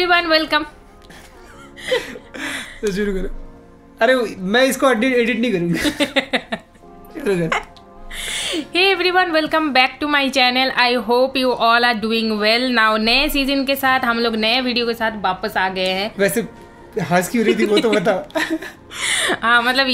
Everyone welcome. तो शुरू करो। अरे मैं इसको एडिट नहीं करूँगी। शुरू कर। Hey everyone welcome back to my channel. I hope you all are doing well. Now नए सीजन के साथ हम लोग नए वीडियो के साथ वापस आ गए हैं। वैसे हंस क्यों रही थी वो तो बताओ। हाँ मतलब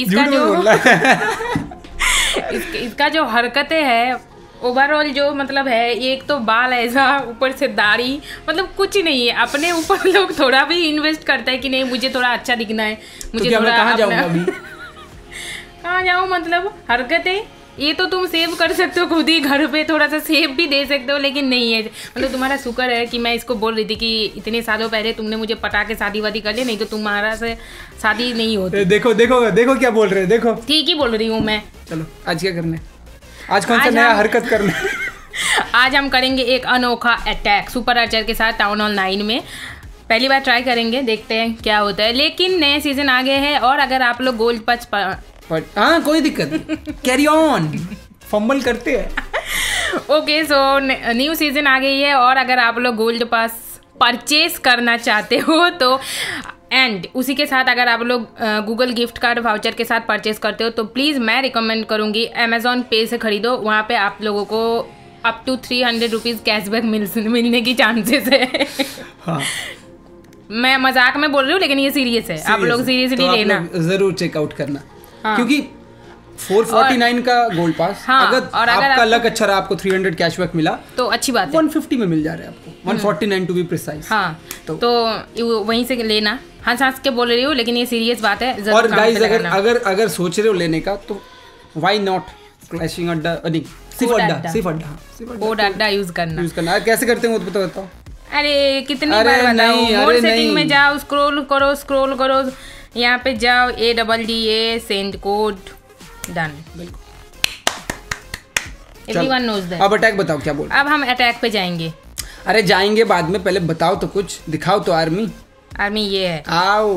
इसका जो हरकतें है ओवरऑल जो मतलब है, एक तो बाल ऐसा, ऊपर से दाढ़ी, मतलब कुछ नहीं है। अपने ऊपर लोग थोड़ा भी इन्वेस्ट करते हैं कि नहीं मुझे थोड़ा अच्छा दिखना है, मुझे तो थोड़ा कहाँ जाऊँ अभी? कहाँ जाऊँ मतलब हरकतें ये तो तुम सेव कर सकते हो खुद ही, घर पे थोड़ा सा सेव भी दे सकते हो, लेकिन नहीं है। मतलब तुम्हारा शुक्र है कि मैं इसको बोल रही थी कि इतने सालों पहले तुमने मुझे पटा के शादी वादी कर ली, नहीं तो तुम्हारा से शादी नहीं होती। देखो देखो देखो क्या बोल रहे हैं, देखो ठीक ही बोल रही हूँ मैं। चलो आज क्या करना है? आज कौन सा नया हरकत करना है? आज हम करेंगे एक अनोखा अटैक सुपर आर्चर के साथ टाउन हॉल 9 में। पहली बार ट्राई करेंगे, देखते हैं क्या होता है। लेकिन नए सीजन आ गए हैं और अगर आप लोग गोल्ड पच हाँ कोई दिक्कत नहीं, कैरी ऑन, फंबल करते हैं। ओके सो न्यू सीजन आ गई है और अगर आप लोग गोल्ड पास परचेज करना चाहते हो तो एंड उसी के साथ अगर आप लोग गूगल गिफ्ट कार्ड वाउचर के साथ परचेज करते हो तो प्लीज़ मैं रिकमेंड करूँगी अमेजॉन पे से खरीदो। वहाँ पे आप लोगों को अप टू 300 रुपीज़ कैशबैक मिलने की चांसेस है। हाँ। मैं मजाक में बोल रही हूँ लेकिन ये सीरियस है, आप लोग सीरियसली तो लेना, जरूर चेकआउट करना। हाँ। क्योंकि 449 का गोल्ड पास, हाँ, अगर आपका लक अच्छा रहा, आपको 300 कैशबैक मिला तो अच्छी बात है। 150 में मिल जा रहा है आपको, 149 टू बी प्रिसाइज। हाँ तो वहीं से लेना। हंस के बोल रही हूँ लेकिन ये सीरियस बात है। और गाइस अगर सोच रहे हो लेने का तो व्हाई नॉट क्लैशिंग अड्डा, नहीं सिर्फ अड्डा यूज करना। कैसे करते हैं वो तो बताओ। अरे कितनी बार बताऊं? मोर सेटिंग में जाओ, स्क्रॉल करो, यहाँ पे जाओ, ADDA send code, done. Everyone knows that. अब अटैक बताओ क्या बोल। अब हम अटैक पे जाएंगे। अरे जाएंगे बाद में, पहले बताओ तो कुछ, दिखाओ तो। आर्मी ये है, आओ।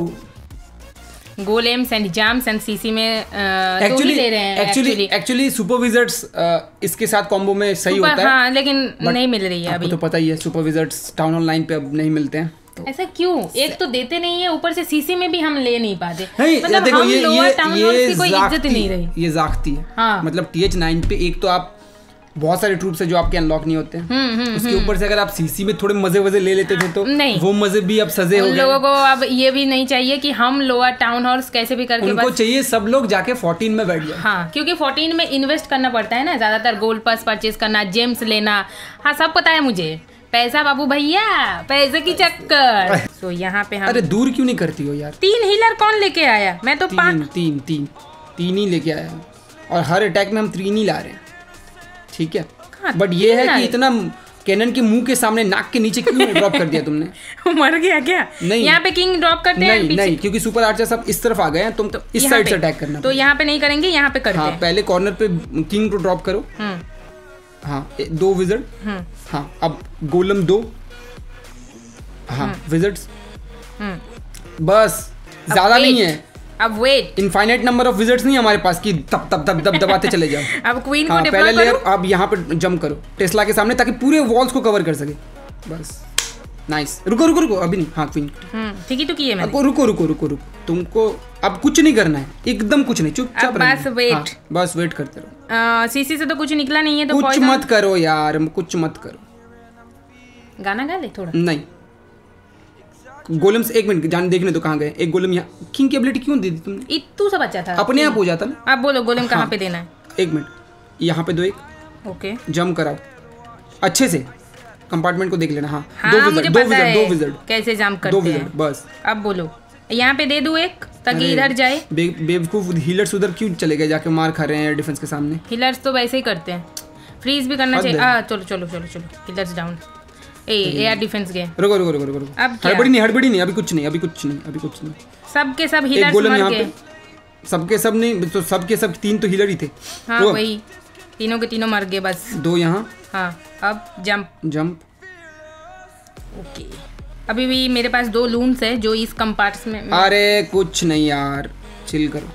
Golems and gems and CC में दो ही ले रहे हैं एक्चुअली सुपर विजर्ड्स इसके साथ कॉम्बो में सही होता है। हाँ लेकिन नहीं मिल रही है अभी। तो पता ही है सुपर विजर्ड्स टाउन हॉल 9 पे अब नहीं मिलते हैं। तो ऐसा क्यों? एक तो देते नहीं है, ऊपर से सीसी में भी हम ले नहीं पाते। मतलब देखो, हम लोअर टाउन हॉल की कोई इज्जत नहीं रही। ये जागती है। हाँ। मतलब TH9 पे एक तो आप बहुत सारे ट्रूप्स है जो आपके अनलॉक नहीं होते हैं। उसके ऊपर से अगर आप सीसी में थोड़े मजे ले लेते थे तो नहीं, वो मजे भी अब सजे हो गए। लोगों को अब ये भी नहीं चाहिए कि हम लोअर टाउन हॉल्स कैसे भी करके, उनको चाहिए सब लोग जाके 14 में बैठ जाए। हाँ क्योंकि 14 में इन्वेस्ट करना पड़ता है ना ज्यादातर, गोल्ड पास परचेज करना, जेम्स लेना। हाँ सब पता है मुझे, पैसा बाबू भैया, पैसे की चक्कर। तो यहाँ पे हम अरे दूर क्यों नहीं करती हो यार? 3 हीलर कौन लेके आया? मैं तो 3 ही लेके आया हूँ और हर अटैक में हम 3 ही ला रहे हैं, ठीक है। बट ये है कि इतना कैनन के मुंह के सामने, नाक के नीचे क्यों ड्रॉप कर दिया तुमने? मर गया क्या? नहीं, यहाँ पे किंग ड्रॉप करते हैं। नहीं क्योंकि सुपर आर्चर सब इस तरफ आ गए हैं, तुम तो इस साइड से अटैक करना। तो यहाँ पे नहीं करेंगे, यहाँ पे करते हैं। हाँ, पहले कॉर्नर पे किंग को ड्रॉप करो। हाँ 2 विजर्ड। हाँ अब गोलम 2। हाँ विजर्ड्स बस, ज्यादा नहीं है। अब wait, infinite number of wizards नहीं हमारे पास कि तब दबाते चले जाओ। अब क्वीन को पहले लेयर, अब यहाँ पे जंप करो टेस्ला के सामने ताकि पूरे वॉल्स को कवर कर सके। बस नाइस। रुको अभी नहीं। हाँ क्वीन ठीक ही तो किए मैंने। रुको तुमको अब कुछ नहीं करना है, एकदम कुछ नहीं, चुपचाप बस वेट। बस वेट करते रहो। सीसी से तो कुछ निकला नहीं है तो कुछ मत करो यार, कुछ मत करो। गाना गा ले थोड़ा। नहीं गोलम्स, एक मिनट जान देखने तो कहाँ गए। एक गोलम यहाँ, किंग की एबिलिटी क्यों दे दी तुमने? इतू सा बच्चा था, अपने आप हो जाता ना। अब बोलो गोलम कहाँ पे देना है? एक मिनट, यहाँ पे दो, एक ओके जंप कराओ अच्छे से, कंपार्टमेंट को देख लेना। हाँ, मुझे पता है 2 विजर्ड कैसे जंप करते हैं। बस अब बोलो यहाँ पे दे दूं एक ताकि इधर जाए। बेवकूफ हीलर्स उधर क्यों चले गए, जाके मार खा रहे हैं डिफेंस के सामने। हीलर्स तो वैसे ही करते हैं, फ्रीज भी करना चाहिए। चलो हीलर्स डाउन। एयर डिफेंस गए। रुको अब हड़बड़ी नहीं, अभी कुछ नहीं। सबके सब हीलर्स मर गए। सबके सब नहीं तो सबके सब 3 तो हीलर ही थे। हाँ वही, तीनों के तीनों मर गए बस। 2 यहाँ। हाँ अब जंप। ओके अभी भी मेरे पास 2 लून्स है जो इस कंपार्ट्स में। अरे कुछ नहीं यार, चिल करो,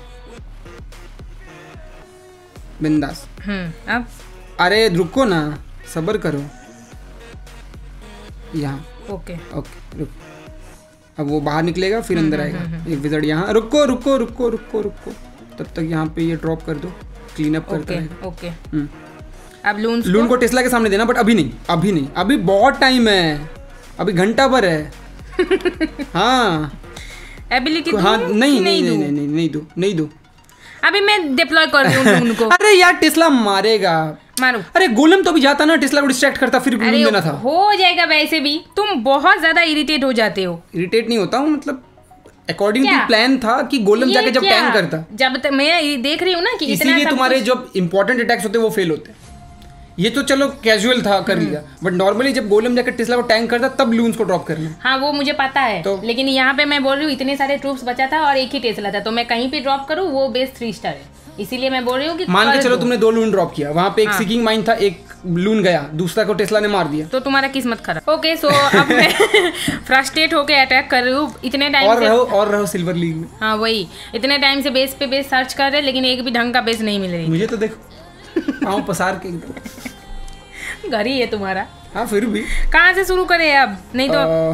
बिंदास। अब अरे रुको ना, सब्र करो। यहाँ ओके रुक। अब वो बाहर निकलेगा फिर अंदर आएगा। एक विज़र्ड यहाँ, रुको रुको रुको रुको रुको, तब तक यहाँ पे ये ड्रॉप कर दो, क्लीन अप करता रहेगा। ओके अब लून को टेस्ला के सामने देना, बट अभी नहीं, अभी बहुत टाइम है, अभी घंटा भर है। हाँ एबिलिटी हाँ नहीं दो अभी मैं डिप्लॉय कर रही हूँ लून को। अरे यार टेस्ला मारेगा, मारो। अरे गोलम तो अभी जाता ना, टेस्ला को डिस्ट्रैक्ट करता, फिर लून देना था। हो जाएगा, वैसे भी तुम बहुत ज्यादा इरिटेट हो जाते हो। इरिटेट नहीं होता हूँ, मतलब अकॉर्डिंग टू प्लान था कि गोलम जाके जब टैंक करता, जब तक मैं देख रही हूँ ना कि इसीलिए तुम्हारे जो इंपॉर्टेंट अटैक्स होते हैं वो फेल होते हैं। ये तो चलो कैजुअल था, कर लिया, बट नॉर्मली जब गोलम जाकर टेस्ला को टैंक करता तब लून्स को ड्रॉप करना। हाँ वो मुझे पता है, तो लेकिन यहाँ पे मैं बोल रही हूँ इतने सारे ट्रूप्स बचा था और एक ही टेस्ला था, तो मैं कहीं पे ड्रॉप करूँ वो बेस 3 स्टार है, इसीलिए मैं बोल रही हूँ कि मान के चलो तुमने 2 लून ड्रॉप किया, वहाँ पे एक सीकिंग माइन था, एक लून गया, दूसरा को टेस्ला ने मार दिया, तो तुम्हारा किस्मत खराब। ओके सो अब मैं फ्रस्ट्रेट होके अटैक कर रही हूँ इतने टाइम से, और रहो सिल्वर लीग में। हाँ वही, इतने टाइम से बेस पे बेस सर्च कर रहे, लेकिन एक भी ढंग का बेस नहीं मिल रही। मुझे तो देखो पाँव पसार के घर ही है तुम्हारा। हाँ फिर भी कहाँ से शुरू करें अब, नहीं तो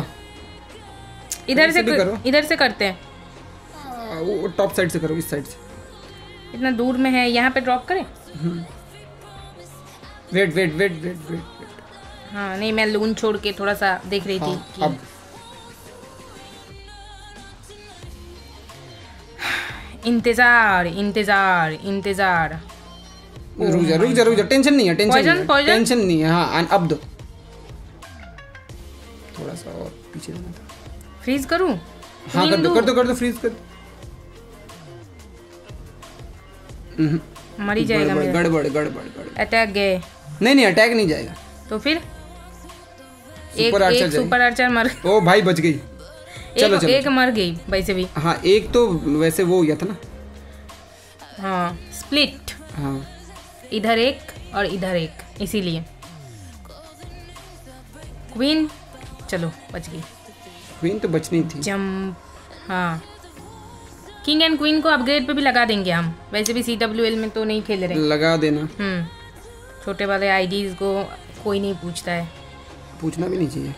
इधर से करते हैं। वो टॉप साइड से करो, इस साइड से, इतना दूर में है, यहाँ पे ड्रॉप करें। वेट। हाँ नहीं, मैं लून छोड़ के थोड़ा सा देख रही थी कि अब इंतजार। रुक जा, टेंशन नहीं है। हाँ अब दो, थोड़ा सा और पीछे देना था। फ्रीज करूं? हाँ कर दो फ्रीज कर दो। मर ही जाएगा मेरा। गड़बड़ अटैक गए। नहीं अटैक नहीं जाएगा, तो फिर एक सुपर आर्चर मर, ओ भाई बच गई। चलो एक मर गई वैसे भी। हाँ एक तो वैसे वो हो गया था ना। हाँ स्प्लिट, हाँ इधर एक और इधर एक, इसीलिए क्वीन चलो बच गई। क्वीन तो बचनी थी। जंप, हाँ किंग एंड क्वीन को अपग्रेड पे भी लगा देंगे हम, वैसे भी CWL में तो नहीं खेल रहे। लगा देना। छोटे वाले आईडीज को कोई नहीं पूछता है, पूछना भी नहीं चाहिए।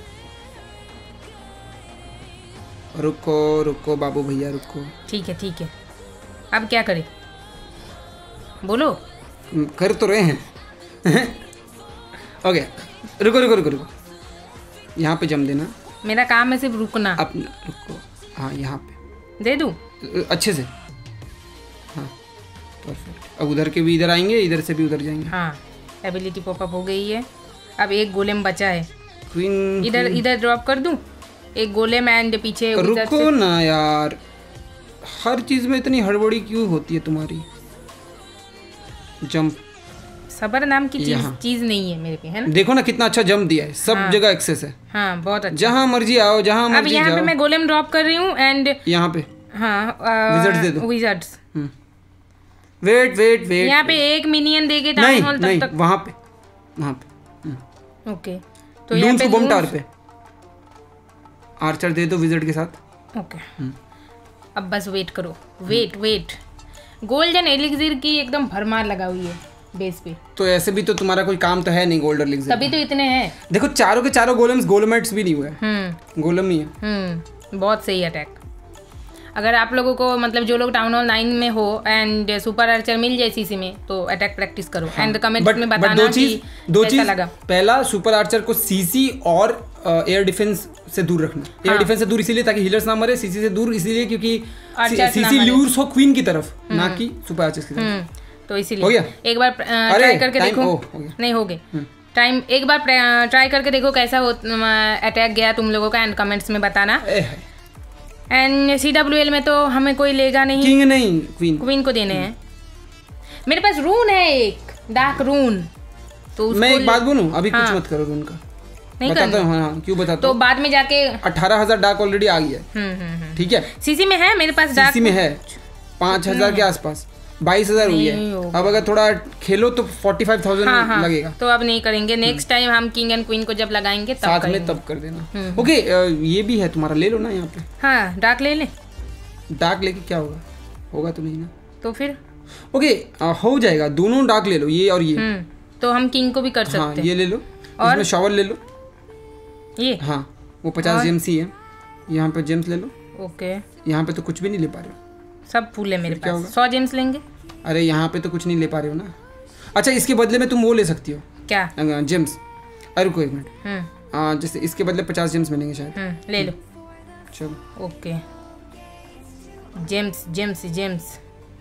रुको बाबू भैया रुको। ठीक है, अब क्या करें बोलो। कर तो रहे हैं। ओके रुको, यहाँ पे जम देना। मेरा काम है सिर्फ रुकना। अपना रुको, हाँ यहाँ पे दे दूँ अच्छे से। हाँ परफेक्ट। अब उधर के भी इधर आएंगे, इधर से भी उधर जाएंगे। हाँ एबिलिटी पॉपअप हो गई है। अब एक गोलेम बचा है, क्वीन इधर ड्रॉप कर दूं एक गोलेम एंड पीछे। रुको ना यार, हर चीज में इतनी हड़बड़ी क्यों होती है तुम्हारी। जंप, सबर नाम की चीज नहीं है मेरे पे, है ना। देखो ना कितना अच्छा जंप दिया है, सब जगह एक्सेस है। हाँ बहुत अच्छा, जहाँ मर्जी आओ, जहाँ मर्जी। अब यहाँ पे मैं गोलेम ड्रॉप कर रही हूँ एंड यहाँ पे हाँ विज़र्ड्स दे दो। विज़र्ड्स वेट यहाँ पे एक मिनियन देके टाउन हॉल तक वहाँ पे ओके। तो यहाँ पे बम टावर पे आर्चर दे दो विज़र्ड के साथ। ओके अब बस वेट करो, वेट। गोल्डन एलिक्सिर की एकदम भरमार लगा हुई है बेस पे। तो ऐसे भी तो तुम्हारा कोई काम तो है नहीं गोल्डन एलिक्सिर, तभी तो इतने हैं। देखो चारों के चारों गोलम्स गोलमेट्स भी नहीं हुए, गोलम ही है। बहुत सही अटैक। अगर आप लोगों को मतलब जो लोग टाउन हॉल 9 में हो एंड सुपर आर्चर मिल जाए सीसी में, तो अटैक प्रैक्टिस करो एंड कमेंट्स में बताना कि कैसा लगा। पहला सुपर आर्चर को सीसी और एयर डिफेंस से दूर रखना। एयर डिफेंस से दूर इसीलिए ताकि हीलर्स ना मरे, सीसी से दूर इसलिए क्योंकि सीसी ल्यूर्स हो क्वीन की तरफ, ना कि सुपर आर्चर्स की तरफ। तो इसीलिए एक बार ट्राई करके देखो। नहीं हो गए टाइम, एक बार ट्राई करके देखो कैसा अटैक गया तुम लोगों का एंड कमेंट्स में बताना। एंड CWL में तो हमें कोई लेगा नहीं, किंग नहीं क्वीन को देने हैं। मेरे पास रून है एक डार्क रून, तो मैं एक बात बोलूं, अभी कुछ मत करो रून का, नहीं बताता हूं। हाँ क्यों बताता तो बाद में जाके 18,000 डार्क ऑलरेडी आ गया है। ठीक है सीसी में है, मेरे पास डार्क सीसी में है 5,000 के आसपास, 22,000 हुई है। अब अगर थोड़ा खेलो तो 45,000 लगेगा। तो अब नहीं करेंगे, नेक्स्ट टाइम हम किंग एंड क्वीन को जब लगाएंगे तब साथ में तब कर देना। ओके ये भी है तुम्हारा, ले लो ना यहाँ पे। हाँ डार्क ले ले। डार्क लेके क्या होगा, होगा तो नहीं ना, तो फिर ओके हो जाएगा। दोनों डार्क ले लो, ये और ये। तो हम किंग को भी कर सकते हैं। ये ले लो और शॉवर ले लो। ये हाँ वो 50 GMC है, यहाँ पे जेम्स ले लो। ओके, यहाँ पे तो कुछ भी नहीं ले पा रहे हो। सब फूल है मेरे क्या पास। होगा? 100 जेम्स लेंगे। अरे यहाँ पे तो कुछ नहीं ले पा रहे हो ना। अच्छा, इसके बदले में तुम वो ले सकती हो। क्या? जेम्स। अरे रुको 1 मिनट। जैसे इसके बदले 50 जेम्स मिलेंगे शायद। ले लो। चलो ओके, जेम्स जेम्स जेम्स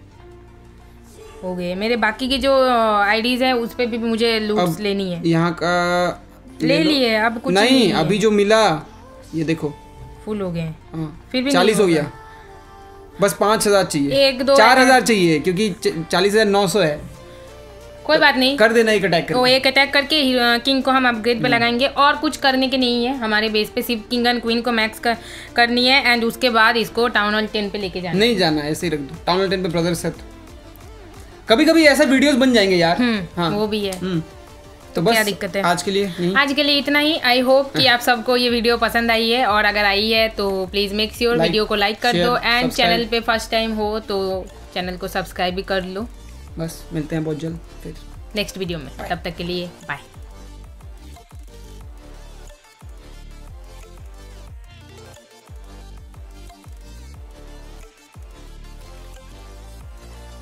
हो गए मेरे। बाकी की जो आईडीज है उस पे भी मुझे लूट्स लेनी है। यहाँ का ले लिए, अब कुछ नहीं, अभी जो मिला ये देखो फुल हो गए। हाँ, फिर भी 40 हो गया। बस 5000 चाहिए। 4000 चाहिए क्योंकि 40,900 है। कोई बात नहीं, कर देना एक अटैक। वो एक अटैक करके किंग को हम अपग्रेड पे लगाएंगे और कुछ करने के नहीं है हमारे बेस पे। सिर्फ किंग एंड क्वीन को मैक्स करनी है एंड उसके बाद इसको टाउन हॉल 10 पे लेके जाना। नहीं जाना, ऐसे ही रख दो। टाउन हॉल 10 पे ब्रदर्स है। कभी कभी ऐसा वीडियोस बन जाएंगे यार। हाँ वो भी है। तो बस क्या दिक्कत है? आज के लिए नहीं। आज के लिए इतना ही। आई होप कि आप सबको ये वीडियो पसंद आई है, और अगर आई है तो प्लीज मेक श्योर वीडियो को लाइक कर दो एंड चैनल पे फर्स्ट टाइम हो तो चैनल को सब्सक्राइब भी कर लो। बस मिलते हैं बहुत जल्द फिर नेक्स्ट वीडियो में। तब तक के लिए बाय।